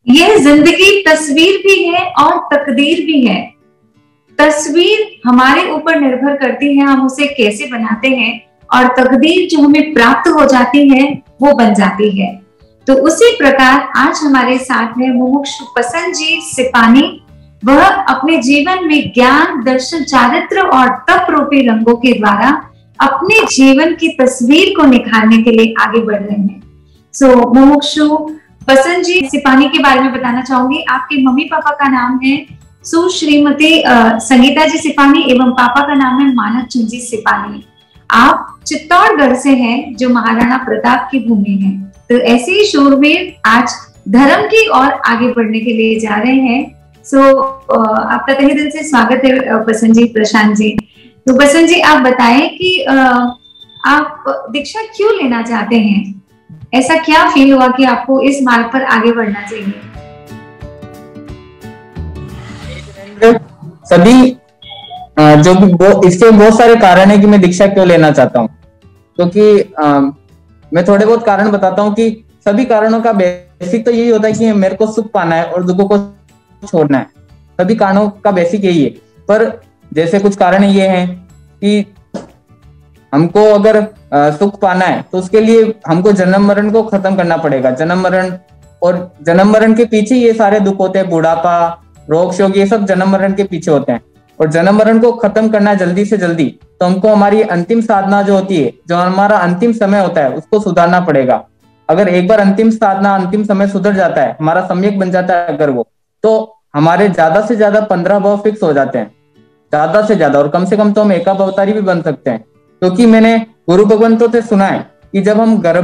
यह जिंदगी तस्वीर भी है और तकदीर भी है। तस्वीर हमारे ऊपर निर्भर करती है, हम उसे कैसे बनाते हैं, और तकदीर जो हमें प्राप्त हो जाती है वो बन जाती है। तो उसी प्रकार आज हमारे साथ है मुमुक्षु पसंजी सिपानी। वह अपने जीवन में ज्ञान, दर्शन, चारित्र और तप रूपी रंगों के द्वारा अपने जीवन की तस्वीर को निखारने के लिए आगे बढ़ रहे हैं। सो मुमुक्षु पसंजी सिपानी के बारे में बताना चाहूंगी। आपके मम्मी पापा का नाम है सुश्रीमती संगीता जी सिपानी एवं पापा का नाम है मानव चंद जी सिपानी। आप चित्तौड़गढ़ से हैं जो महाराणा प्रताप की भूमि है। तो ऐसे ही शूरवीर आज धर्म की ओर आगे बढ़ने के लिए जा रहे हैं। सो आपका तहे दिल से स्वागत है पसंद जी, प्रशांत जी। तो पसंद जी आप बताएं कि आप दीक्षा क्यों लेना चाहते हैं? ऐसा क्या फील हुआ कि आपको इस मार्ग पर आगे बढ़ना चाहिए? सभी जो भी इसके बहुत सारे कारण है कि मैं दीक्षा क्यों लेना चाहता हूँ। क्योंकि मैं थोड़े बहुत कारण बताता हूँ कि सभी कारणों का बेसिक तो यही होता है कि मेरे को सुख पाना है और दुखों को छोड़ना है। सभी कारणों का बेसिक यही है। पर जैसे कुछ कारण ये हैं कि हमको अगर सुख पाना है तो उसके लिए हमको जन्म मरण को खत्म करना पड़ेगा। जन्म मरण के पीछे ये सारे दुख होते हैं। बुढ़ापा, रोग शोक, ये सब जन्म मरण के पीछे होते हैं। और जन्म मरण को खत्म करना है जल्दी से जल्दी, तो हमको हमारी अंतिम साधना जो होती है, जो हमारा अंतिम समय होता है, उसको सुधारना पड़ेगा। अगर एक बार अंतिम साधना, अंतिम समय सुधर जाता है, हमारा सम्यक बन जाता है अगर वो, तो हमारे ज्यादा से ज्यादा 15 भाव फिक्स हो जाते हैं, ज्यादा से ज्यादा। और कम से कम तो हम एकावतारी भी बन सकते हैं। क्योंकि मैंने गुरु भगवंतों से सुना है कि जब हम गर्भ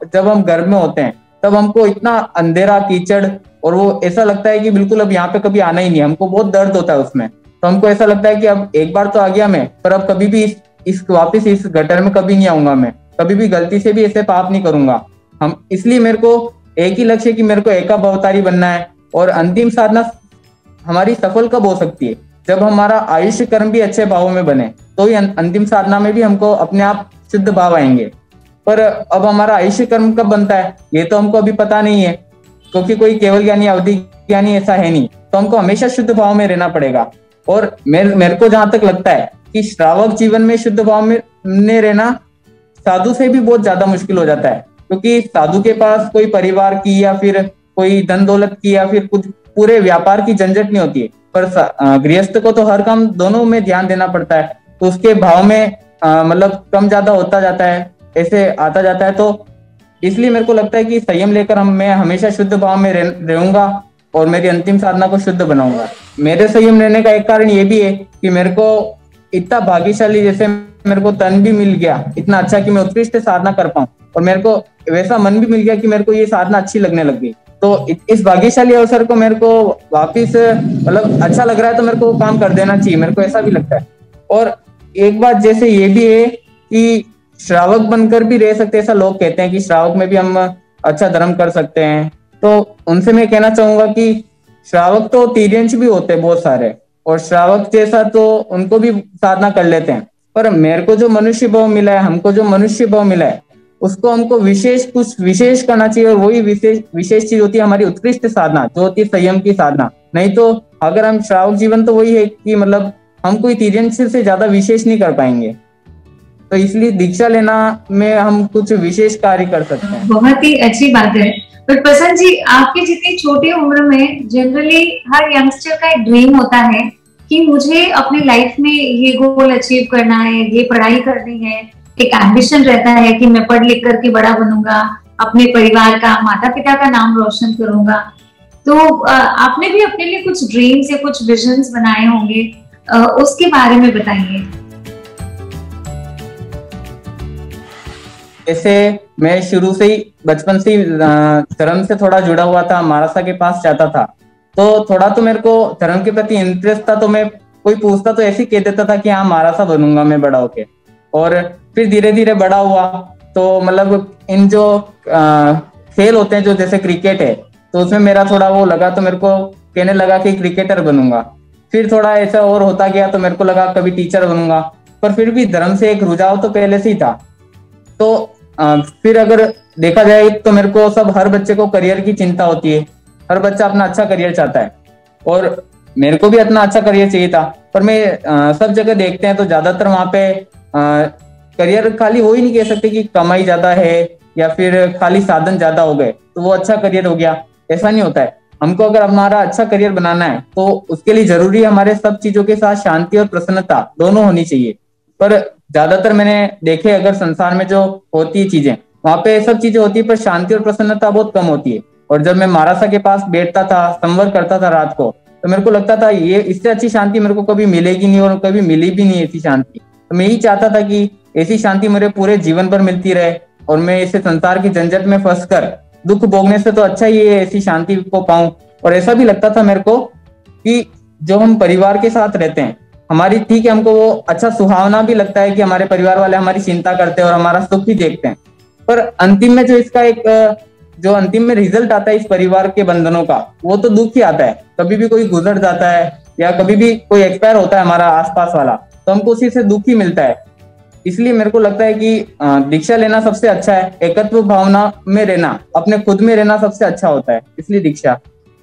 में होते हैं तब हमको इतना अंधेरा, कीचड़, और वो ऐसा लगता है कि बिल्कुल अब यहाँ पे कभी आना ही नहीं। हमको बहुत दर्द होता है उसमें। तो हमको ऐसा लगता है कि अब एक बार तो आ गया मैं, पर अब कभी भी वापिस इस गटर में कभी नहीं आऊंगा। मैं कभी भी गलती से भी ऐसे पाप नहीं करूंगा। इसलिए मेरे को एक ही लक्ष्य है कि मेरे को एकावतारी बनना है। और अंतिम साधना हमारी सफल कब हो सकती है? जब हमारा आयुष्य कर्म भी अच्छे भावों में बने, तो ही अंतिम साधना में भी हमको अपने आप शुद्ध भाव आएंगे। पर अब हमारा आयुष्य कर्म कब बनता है ये तो हमको अभी पता नहीं है, क्योंकि कोई केवल ज्ञानी, अवधि ज्ञानी ऐसा है नहीं। तो हमको हमेशा शुद्ध भाव में रहना पड़ेगा। और मेरे को जहां तक लगता है कि श्रावक जीवन में शुद्ध भाव में रहना साधु से भी बहुत ज्यादा मुश्किल हो जाता है। क्योंकि साधु के पास कोई परिवार की या फिर कोई धन दौलत की या फिर कुछ पूरे व्यापार की झंझट नहीं होती है। पर गृहस्थ को तो हर काम दोनों में ध्यान देना पड़ता है। तो उसके भाव में मतलब कम ज्यादा होता जाता है, ऐसे आता जाता है। तो इसलिए मेरे को लगता है कि संयम लेकर मैं हमेशा शुद्ध भाव में रहूंगा और मेरी अंतिम साधना को शुद्ध बनाऊंगा। मेरे संयम रहने का एक कारण ये भी है कि मेरे को इतना भाग्यशाली, जैसे मेरे को तन भी मिल गया इतना अच्छा कि मैं उत्कृष्ट साधना कर पाऊं, और मेरे को वैसा मन भी मिल गया कि मेरे को ये साधना अच्छी लगने लग गई। तो इस भाग्यशाली अवसर को मेरे को वापिस मतलब अच्छा लग रहा है तो मेरे को काम कर देना चाहिए, मेरे को ऐसा भी लगता है। और एक बात जैसे ये भी है कि श्रावक बनकर भी रह सकते हैं, ऐसा लोग कहते हैं कि श्रावक में भी हम अच्छा धर्म कर सकते हैं। तो उनसे मैं कहना चाहूंगा कि श्रावक तो तिर्यंश भी होते हैं बहुत सारे, और श्रावक जैसा तो उनको भी साधना कर लेते हैं। पर मेरे को जो मनुष्य भाव मिला है, हमको जो मनुष्य भाव मिला है, उसको हमको कुछ विशेष करना चाहिए। और वही विशेष चीज होती है हमारी उत्कृष्ट साधना, जो होती है संयम की साधना। नहीं तो अगर हम श्रावक जीवन तो वही है कि मतलब हम कोई तिर्यंश से ज्यादा विशेष नहीं कर पाएंगे। तो इसलिए दीक्षा लेना में हम कुछ विशेष कार्य कर सकते हैं। बहुत ही अच्छी बात है। पर पसंद जी, आपके जितनी छोटी उम्र में जनरली हर यंगस्टर का एक ड्रीम होता है कि मुझे अपनी लाइफ में ये गोल अचीव करना है, ये पढ़ाई करनी है। एक एम्बिशन रहता है कि मैं पढ़ लिख करके बड़ा बनूंगा, अपने परिवार का, माता पिता का नाम रोशन करूंगा। तो आपने भी अपने लिए कुछ ड्रीम्स या कुछ विजन्स बनाए होंगे, उसके बारे में बताइए। जैसे मैं शुरू से ही बचपन से धर्म से थोड़ा जुड़ा हुआ था, महाराजा के पास जाता था। तो थोड़ा तो मेरे को धर्म के प्रति इंटरेस्ट था। तो मैं कोई पूछता तो ऐसे ही कह देता था कि हाँ महाराजा बनूंगा मैं बड़ा होके। और फिर धीरे धीरे बड़ा हुआ तो मतलब इन जो खेल होते हैं, जो जैसे क्रिकेट है, तो उसमें मेरा थोड़ा वो लगा, तो मेरे को कहने लगा कि क्रिकेटर बनूंगा। फिर थोड़ा ऐसा और होता गया तो मेरे को लगा कभी टीचर बनूंगा। पर फिर भी धर्म से एक रुझाव तो पहले से ही था। तो फिर अगर देखा जाए तो मेरे को हर बच्चे को करियर की चिंता होती है हर बच्चा अपना अच्छा करियर चाहता है, और मेरे को भी अपना अच्छा करियर चाहिए था। पर मैं सब जगह देखते हैं तो ज्यादातर वहाँ पे करियर खाली वो ही नहीं कह सकते कि कमाई ज्यादा है या फिर खाली साधन ज्यादा हो गए तो वो अच्छा करियर हो गया, ऐसा नहीं होता है। हमको अगर हमारा अच्छा करियर बनाना है तो उसके लिए जरूरी है हमारे सब चीजों के साथ शांति और प्रसन्नता दोनों होनी चाहिए। पर ज्यादातर मैंने देखे अगर संसार में जो होती है चीजें, वहां पे सब चीजें होती है पर शांति और प्रसन्नता बहुत कम होती है। और जब मैं महाराजा के पास बैठता था, संवर करता था रात को, तो मेरे को लगता था ये इससे अच्छी शांति मेरे को कभी मिलेगी नहीं और कभी मिली भी नहीं ऐसी शांति। तो मैं यही चाहता था कि ऐसी शांति मेरे पूरे जीवन भर मिलती रहे, और मैं इसे संसार की झंझट में फंस कर दुख भोगने से तो अच्छा ही है ऐसी शांति को पाऊं। और ऐसा भी लगता था मेरे को कि जो हम परिवार के साथ रहते हैं हमारी, ठीक है, हमको वो अच्छा सुहावना भी लगता है कि हमारे परिवार वाले हमारी चिंता करते हैं और हमारा सुख ही देखते हैं। पर अंतिम में जो इसका एक जो अंतिम में रिजल्ट आता है इस परिवार के बंधनों का, वो तो दुख ही आता है। कभी भी कोई गुजर जाता है या कभी भी कोई एक्सपायर होता है हमारा आसपास वाला, तो हमको उसी से दुख ही मिलता है। इसलिए मेरे को लगता है कि दीक्षा लेना सबसे अच्छा है। एकत्व भावना में रहना, अपने खुद में रहना सबसे अच्छा होता है, इसलिए दीक्षा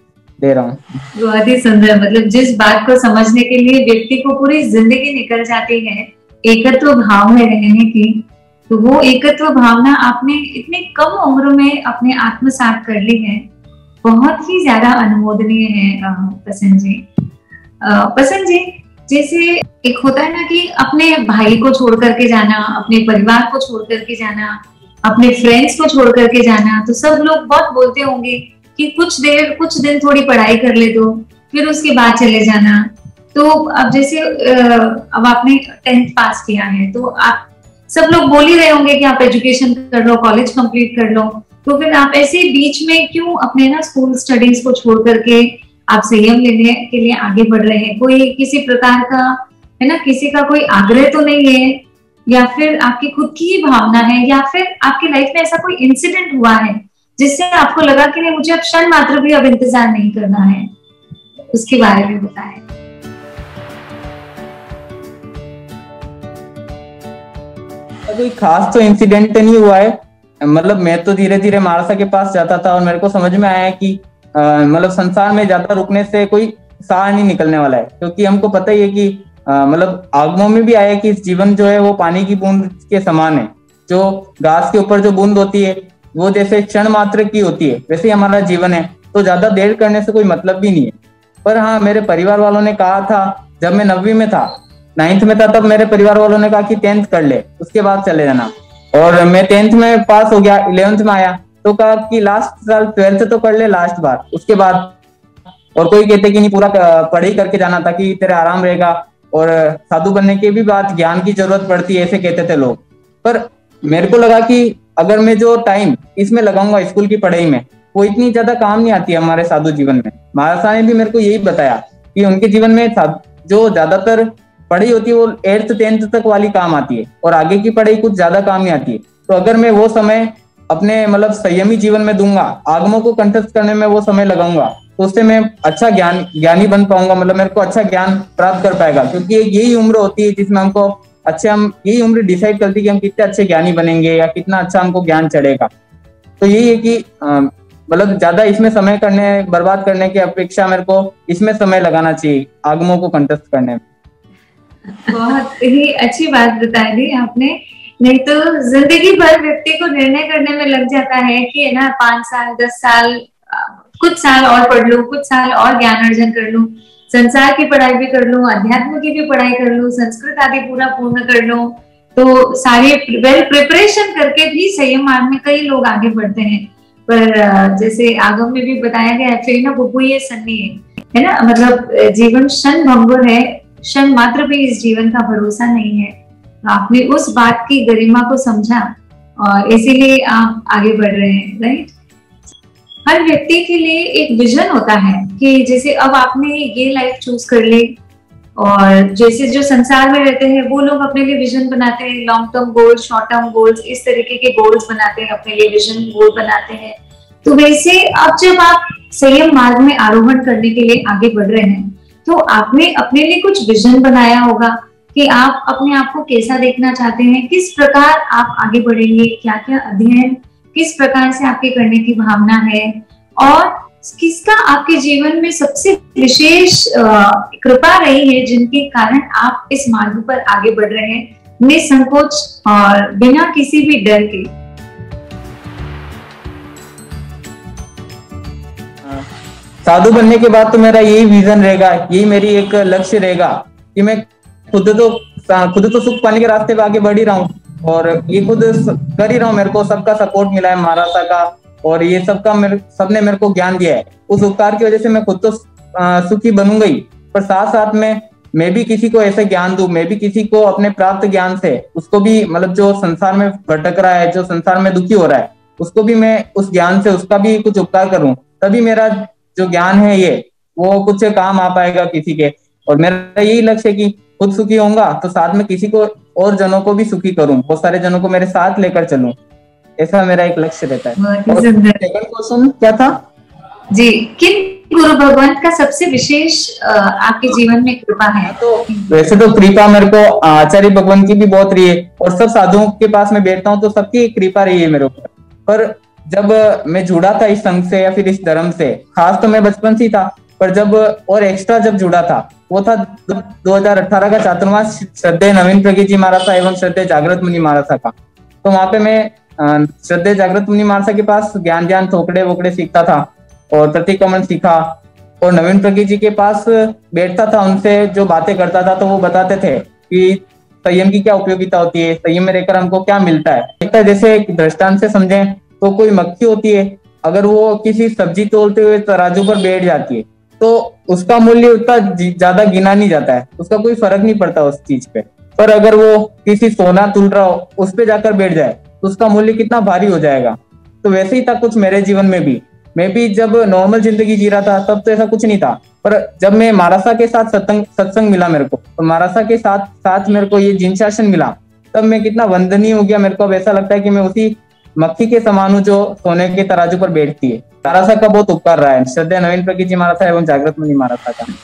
दे रहा हूँ। बहुत ही सुंदर। मतलब जिस बात को समझने के लिए व्यक्ति को पूरी जिंदगी निकल जाती है एकत्व भाव में रहने की, तो वो एकत्व भावना आपने इतने कम उम्र में अपने आत्मसात कर ली है, बहुत ही ज्यादा अनुमोदनीय है प्रसन्न जी। प्रसन्न जी, जैसे एक होता है ना कि अपने भाई को छोड़ करके जाना, अपने परिवार को छोड़ करके जाना, अपने फ्रेंड्स को छोड़ करके जाना, तो सब लोग बहुत बोलते होंगे कि कुछ दिन थोड़ी पढ़ाई कर ले दो, फिर उसके बाद चले जाना। तो अब जैसे अब आपने 10th पास किया है, तो आप सब लोग बोल ही रहे होंगे कि आप एजुकेशन कर लो, कॉलेज कंप्लीट कर लो, तो फिर आप ऐसे बीच में क्यों अपने ना स्कूल स्टडीज को छोड़ करके आप संयम लेने के लिए आगे बढ़ रहे हैं? कोई किसी प्रकार का है ना, किसी का कोई आग्रह तो नहीं है, या फिर आपकी खुद की ही भावना है, या फिर आपकी लाइफ में ऐसा कोई इंसिडेंट हुआ है जिससे आपको लगा कि नहीं, मुझे अब क्षण मात्र भी अब इंतजार नहीं करना है? उसके बारे में बताएं। कोई खास तो इंसिडेंट नहीं हुआ है। मतलब मैं तो धीरे धीरे महाराजा के पास जाता था और मेरे को समझ में आया कि मतलब संसार में ज्यादा रुकने से कोई सार नहीं निकलने वाला है, क्योंकि हमको पता ही है कि मतलब आगमों में भी आया कि इस जीवन जो है वो पानी की बूंद के समान है। जो घास के ऊपर जो बूंद होती है वो जैसे क्षण मात्र की होती है, वैसे ही हमारा जीवन है, तो ज्यादा देर करने से कोई मतलब भी नहीं है। पर हाँ, मेरे परिवार वालों ने कहा था, जब मैं 9वीं में था, 9th में था, तब मेरे परिवार वालों ने कहा कि 10th कर ले, उसके बाद चले जाना। और मैं 10th में पास हो गया, 11th में आया तो कहा कि लास्ट साल 12th तो कर ले लास्ट बार, उसके बाद। और कोई कहते कि नहीं, पूरा पढ़ाई करके जाना ताकि तेरे आराम रहेगा, और साधु बनने के भी बाद ज्ञान की जरूरत पड़ती है, ऐसे कहते थे लोग। पर मेरे को लगा कि अगर मैं जो टाइम इसमें लगाऊंगा स्कूल की पढ़ाई में, वो इतनी ज्यादा काम नहीं आती है हमारे साधु जीवन में। महाराज ने भी मेरे को यही बताया कि उनके जीवन में जो ज्यादातर पढ़ाई होती है वो 8th 10th तक वाली काम आती है, और आगे की पढ़ाई कुछ ज्यादा काम नहीं आती है। तो अगर मैं वो समय अपने मतलब संयमी जीवन में दूंगा, आगमों को कंठस्थ करने में वो समय लगाऊंगा, तो उससे मैं अच्छा ज्ञानी बन पाऊंगा, मतलब मेरे को अच्छा ज्ञान प्राप्त कर पाएगा। क्योंकि यही उम्र होती है जिसमें हमको हम यही उम्र डिसाइड करती है कि हम कितने अच्छे ज्ञानी बनेंगे या कितना अच्छा हमको ज्ञान चढ़ेगा। तो यही है कि मतलब ज्यादा इसमें समय बर्बाद करने की अपेक्षा मेरे को इसमें समय लगाना चाहिए, आगमों को कंठस्थ करने में। बहुत ही अच्छी बात बता दी आपने। नहीं तो जिंदगी भर व्यक्ति को निर्णय करने में लग जाता है कि है ना, 5 साल 10 साल, कुछ साल और पढ़ लूं, कुछ साल और ज्ञान अर्जन कर लूं, संसार की पढ़ाई भी कर लूं, अध्यात्म की भी पढ़ाई कर लूं, संस्कृत आदि पूरा पूर्ण कर लूं। तो सारे वेल प्रिपरेशन करके भी संयम मार्ग में कई लोग आगे बढ़ते हैं। पर जैसे आगम में भी बताया गया है, फिर ना बुबू ये सन्नी है ना, मतलब जीवन क्षण भंगुर है, क्षण मात्र भी इस जीवन का भरोसा नहीं है। आपने उस बात की गरिमा को समझा और इसीलिए आप आगे बढ़ रहे हैं, राइट? हर व्यक्ति के लिए एक विजन होता है कि जैसे अब आपने ये लाइफ चूज कर ली, और जैसे जो संसार में रहते हैं वो लोग अपने लिए विजन बनाते हैं, long term goals, short term goals, इस तरीके के गोल्स बनाते हैं, अपने लिए विजन गोल बनाते हैं। तो वैसे अब जब आप संयम मार्ग में आरोहण करने के लिए आगे बढ़ रहे हैं, तो आपने अपने लिए कुछ विजन बनाया होगा कि आप अपने आप को कैसा देखना चाहते हैं, किस प्रकार आप आगे बढ़ेंगे, क्या क्या अध्ययन किस प्रकार से आपके करने की भावना है, और किसका आपके जीवन में सबसे विशेष कृपा रही है जिनके कारण आप इस मार्ग पर आगे बढ़ रहे हैं निसंकोच और बिना किसी भी डर के? साधु बनने के बाद तो मेरा यही विजन रहेगा, यही मेरी एक लक्ष्य रहेगा कि मैं खुद तो सुख पाने के रास्ते पे आगे बढ़ ही रहा हूँ, और ये खुद कर ही रहा हूँ। मेरे को सबका सपोर्ट मिला है, महाराजा का, और ये सबने मेरे को ज्ञान दिया है। उस उपकार की वजह से मैं खुद तो सुखी बनूंगा ही, पर साथ साथ में मैं भी किसी को ऐसे ज्ञान दूं, मैं भी किसी को अपने प्राप्त ज्ञान से उसको भी, मतलब जो संसार में भटक रहा है, जो संसार में दुखी हो रहा है, उसको भी मैं उस ज्ञान से उसका भी कुछ उपकार करूं। तभी मेरा जो ज्ञान है ये वो कुछ काम आ पाएगा किसी के। और मेरा यही लक्ष्य है कि खुद सुखी होऊंगा तो साथ में किसी को और जनों को भी सुखी करूं, बहुत सारे जनों को मेरे साथ लेकर चलूं, ऐसा मेरा एक लक्ष्य रहता है। सेकंड क्वेश्चन क्या था जी? किन गुरु भगवान का सबसे विशेष आपके जीवन में कृपा है? तो वैसे तो कृपा मेरे को आचार्य भगवान की भी बहुत रही है, और सब साधुओं के पास में बैठता हूँ तो सबकी कृपा रही है मेरे ऊपर। पर जब मैं जुड़ा था इस संघ से या फिर इस धर्म से, खास तो मैं बचपन से ही था, पर जब और एक्स्ट्रा जब जुड़ा था वो था 2018 का चातुर्मास श्रद्धेय नवीन प्रज्ञ जी महाराज एवं श्रद्धेय जागृत मुनि महाराज का। तो वहां पे मैं श्रद्धेय जागृत मुनि महाराज के पास ज्ञान थोकड़े वोकड़े सीखता था और प्रतिक्रमण सीखा, और नवीन प्रज्ञ जी के पास बैठता था, उनसे जो बातें करता था तो वो बताते थे कि संयम की क्या उपयोगिता होती है, संयम में रहकर हमको क्या मिलता है। जैसे एक दृष्टांत से समझे तो कोई मक्खी होती है, अगर वो किसी सब्जी तोलते हुए तराजू पर बैठ जाती है तो उसका मूल्य उतना ज्यादा गिना नहीं जाता है, उसका कोई फर्क नहीं पड़ता उस चीज पे। पर अगर वो किसी सोना तुल रहा हो उस पे जाकर बैठ जाए तो उसका मूल्य कितना भारी हो जाएगा। तो वैसे ही था कुछ मेरे जीवन में भी। मैं भी जब नॉर्मल जिंदगी जी रहा था तब तो ऐसा कुछ नहीं था, पर जब मैं महाराजा के साथ सत्संग मिला मेरे को, तो महाराजा के साथ मेरे को ये जिन शासन मिला, तब मैं कितना वंदनीय हो गया। मेरे को अब ऐसा लगता है कि मैं उसी मक्खी के समान हूँ जो सोने के तराजू पर बैठती है। महाराजा का बहुत उपकार रहा है, श्रद्धेय नवीन प्रज्ञ जी महाराज एवं जागृत मुनि महाराज का।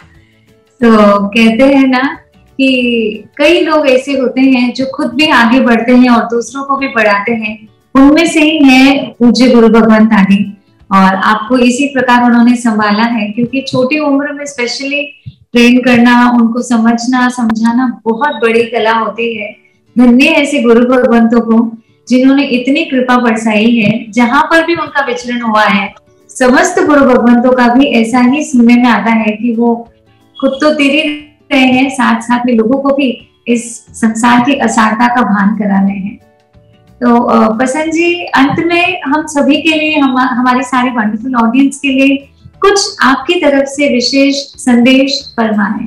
तो कहते हैं ना कि कई लोग ऐसे होते हैं जो खुद भी आगे बढ़ते हैं और दूसरों को भी बढ़ाते हैं, उनमें से ही है पूज्य गुरु भगवंत आदि। और आपको इसी प्रकार उन्होंने संभाला है, क्योंकि छोटी उम्र में स्पेशली ट्रेन करना, उनको समझना समझाना बहुत बड़ी कला होती है। धन्य ऐसे गुरु भगवंतों को जिन्होंने इतनी कृपा बरसाई है। जहां पर भी उनका विचरण हुआ है, समस्त गुरु भगवंतों का भी ऐसा ही सुनने में आता है कि वो खुद तो तेरे रहे हैं, साथ साथ में लोगों को भी इस संसार की असारता का भान करा रहे हैं। तो प्रसन्न जी, अंत में हम सभी के लिए, हमारे सारे वंडरफुल ऑडियंस के लिए कुछ आपकी तरफ से विशेष संदेश फरमाएं।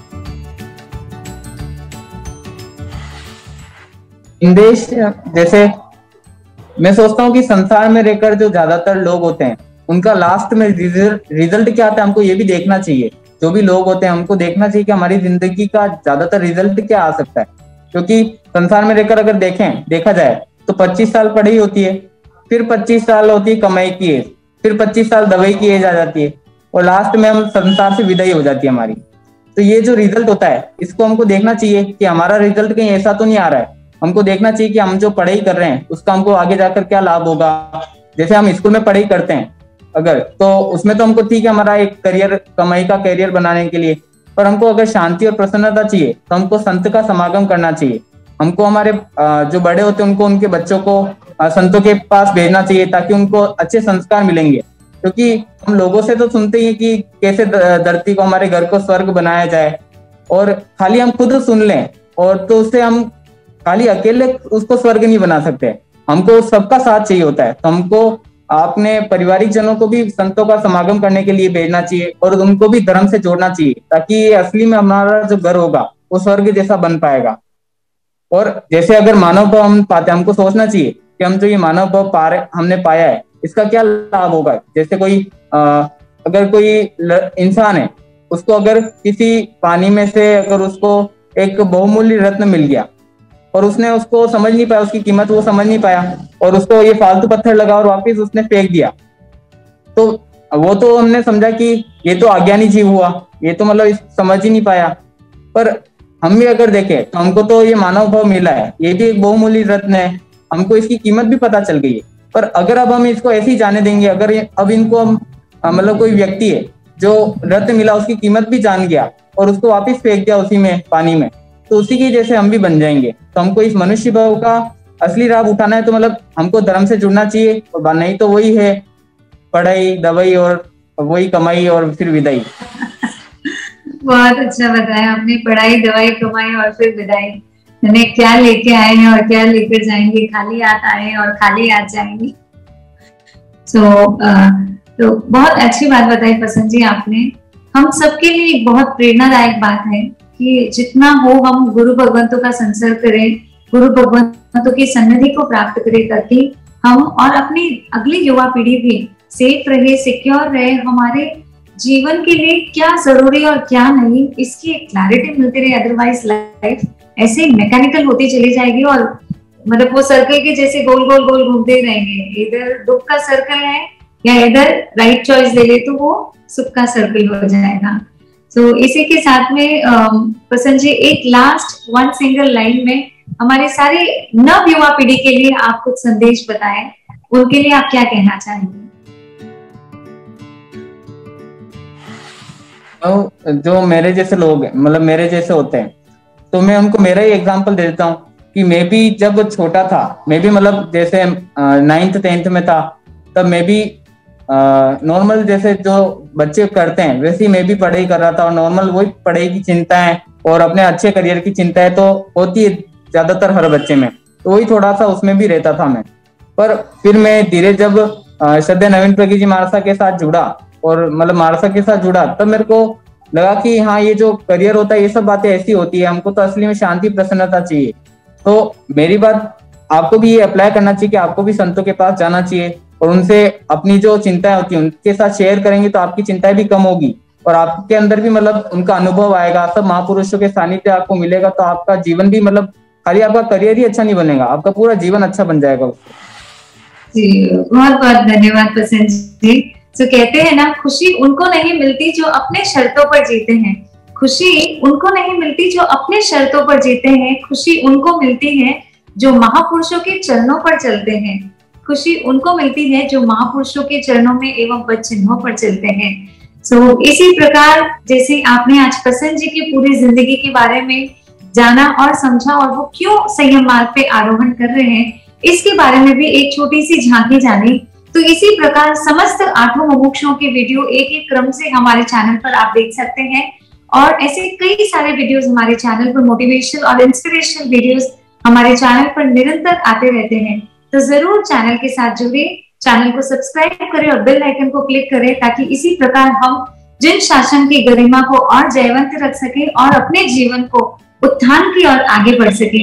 संदेश जैसे मैं सोचता हूँ कि संसार में रहकर जो ज्यादातर लोग होते हैं उनका लास्ट में रिजल्ट क्या आता है, हमको ये भी देखना चाहिए। जो भी लोग होते हैं हमको देखना चाहिए कि हमारी जिंदगी का ज्यादातर रिजल्ट क्या आ सकता है। क्योंकि संसार में रहकर अगर देखा जाए तो 25 साल पढ़ाई होती है, फिर 25 साल होती है कमाई की एज, फिर 25 साल दवाई की एज आ जाती है, और लास्ट में हम संसार से विदाई हो जाती है हमारी। तो ये जो रिजल्ट होता है इसको हमको देखना चाहिए कि हमारा रिजल्ट कहीं ऐसा तो नहीं आ रहा है। हमको देखना चाहिए कि हम जो पढ़ाई कर रहे हैं उसका हमको आगे जाकर क्या लाभ होगा। जैसे हम स्कूल में पढ़ाई करते हैं अगर, तो उसमें तो हमको ठीक है हमारा एक करियर, कमाई का करियर बनाने के लिए, पर हमको अगर शांति और प्रसन्नता चाहिए तो हमको संत का समागम करना चाहिए। हमको हमारे जो बड़े होते हैं उनको, उनके बच्चों को संतों के पास भेजना चाहिए ताकि उनको अच्छे संस्कार मिलेंगे। क्योंकि हम लोगों से तो सुनते ही कि कैसे धरती को, हमारे घर को स्वर्ग बनाया जाए, और खाली हम खुद सुन लें और तो उससे हम खाली अकेले उसको स्वर्ग नहीं बना सकते। हमको सबका साथ चाहिए होता है। तो हमको अपने पारिवारिक जनों को भी संतों का समागम करने के लिए भेजना चाहिए और उनको भी धर्म से जोड़ना चाहिए, ताकि असली में हमारा जो घर होगा वो स्वर्ग जैसा बन पाएगा। और जैसे अगर मानव भाव हम पाते हैं, हमको सोचना चाहिए कि हम जो ये मानव भाव हमने पाया है इसका क्या लाभ होगा। जैसे कोई अगर कोई इंसान है, उसको अगर किसी पानी में से अगर उसको एक बहुमूल्य रत्न मिल गया और उसने उसको समझ नहीं पाया, उसकी कीमत वो समझ नहीं पाया, और उसको ये फालतू पत्थर लगा और वापिस उसने फेंक दिया, तो वो तो हमने समझा कि ये तो अज्ञानी जीव हुआ, ये तो मतलब समझ ही नहीं पाया। पर हम भी अगर देखें तो हमको तो ये मानव भाव मिला है, ये भी एक बहुमूल्य रत्न है, हमको इसकी कीमत भी पता चल गई है। पर अगर अब हम इसको ऐसे ही जाने देंगे, अगर अब इनको हम मतलब कोई व्यक्ति है जो रत्न मिला उसकी कीमत भी जान गया और उसको वापस फेंक दिया उसी में पानी में, तो उसी की जैसे हम भी बन जाएंगे। तो हमको इस मनुष्य भाव का असली लाभ उठाना है तो मतलब हमको धर्म से जुड़ना चाहिए, और नहीं तो वही है पढ़ाई दवाई और वही कमाई और फिर विदाई। बहुत अच्छा बताया आपने, पढ़ाई दवाई कमाई और फिर विदाई। मैंने क्या लेके आए हैं और क्या लेकर जाएंगे, खाली हाथ आए और खाली हाथ जाएंगे। तो बहुत अच्छी बात बताई पसंद जी आपने। हम सबके लिए एक बहुत प्रेरणादायक बात है कि जितना हो हम गुरु भगवंतों का संसर्ग करें, गुरु भगवंतों की सन्निधि को प्राप्त करें, ताकि हम और अपनी अगली युवा पीढ़ी भी सेफ रहे, सिक्योर रहे। हमारे जीवन के लिए क्या जरूरी और क्या नहीं, इसकी एक क्लैरिटी मिलती रहे। अदरवाइज लाइफ ऐसे मैकेनिकल होती चली जाएगी और मतलब वो सर्कल के जैसे गोल गोल गोल घूमते ही रहेंगे। इधर दुख का सर्कल है या इधर राइट चॉइस ले ले तो वो सुख का सर्कल हो जाएगा। तो इसी के साथ में प्रसन्न जी एक लास्ट वन सिंगल लाइन में हमारे सारे नव युवा पीढ़ी के लिए आप कुछ संदेश बताएं, उनके लिए आप क्या कहना चाहेंगे? तो जो मेरे जैसे लोग हैं, मतलब मेरे जैसे होते हैं, तो मैं उनको मेरा ही एग्जांपल दे देता हूँ कि मैं भी जब छोटा था, मैं भी मतलब जैसे 9th 10th में था, तब मैं भी नॉर्मल जैसे जो बच्चे करते हैं वैसे ही मैं भी पढ़ाई कर रहा था, और नॉर्मल वही पढ़ाई की चिंता है और अपने अच्छे करियर की चिंता है तो होती है ज्यादातर हर बच्चे में, तो वही थोड़ा सा उसमें भी रहता था मैं। पर फिर मैं धीरे जब श्रद्धेय नवीन प्रज्ञ जी महाराज के साथ जुड़ा और मतलब महाराज के साथ जुड़ा, तब मेरे को लगा कि हाँ ये जो करियर होता है ये सब बातें ऐसी होती है, हमको तो असली में शांति प्रसन्नता चाहिए। तो मेरी बात आपको भी ये अप्लाई करना चाहिए कि आपको भी संतों के पास जाना चाहिए और उनसे अपनी जो चिंताएं होती है उनके साथ शेयर करेंगे तो आपकी चिंताएं भी कम होगी और आपके अंदर भी मतलब उनका अनुभव आएगा, सब महापुरुषों के सानिध्य आपको मिलेगा, तो आपका जीवन भी मतलब खाली आपका करियर ही अच्छा नहीं बनेगा, आपका पूरा जीवन अच्छा बन जाएगा उससे। जी बहुत बहुत धन्यवाद प्रसन्न जी। तो कहते हैं ना, खुशी उनको नहीं मिलती जो अपने शर्तों पर जीते हैं, खुशी उनको नहीं मिलती जो अपने शर्तों पर जीते हैं, खुशी उनको मिलती है जो महापुरुषों के चरणों पर चलते हैं, खुशी उनको मिलती है जो महापुरुषों के चरणों में एवं पद चिन्हों पर चलते हैं। इसी प्रकार जैसे आपने आज प्रसन्न जी की पूरी जिंदगी के बारे में जाना और समझा और वो क्यों संयम मार्ग पे आरोहण कर रहे हैं, इसके बारे में भी एक छोटी सी झांकी जानी। तो इसी प्रकार समस्त 8 मुमुक्षुओं के वीडियो एक एक क्रम से हमारे चैनल पर आप देख सकते हैं, और ऐसे कई सारे वीडियोस हमारे चैनल पर मोटिवेशनल और इंस्पिरेशनल वीडियोस हमारे चैनल पर निरंतर आते रहते हैं। तो जरूर चैनल के साथ जुड़े, चैनल को सब्सक्राइब करें और बेल आइकन को क्लिक करें, ताकि इसी प्रकार हम जिन शासन की गरिमा को और जयवंत रख सके और अपने जीवन को उत्थान की ओर आगे बढ़ सके।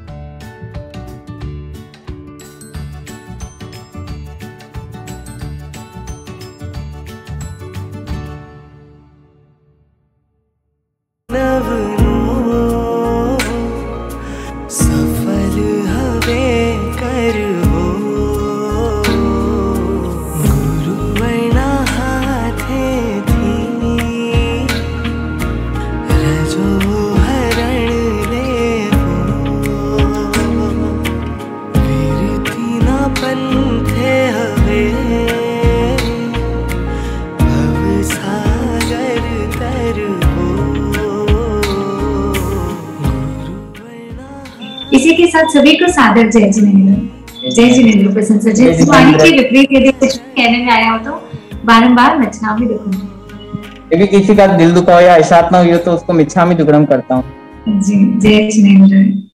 इसी के साथ सभी को सादर जय जिनेंद्र। जय जिनेंद्र प्रसन्न सर। जय वाणी के विपरीत यदि कुछ कहने में आया हो तो बारंबार मिच्छामि दुक्कडम। यदि किसी का दिल दुखा हो या इशात ना हुई हो तो उसको मिच्छामि दुक्कडम करता हूँ। जी जय जिनेंद्र।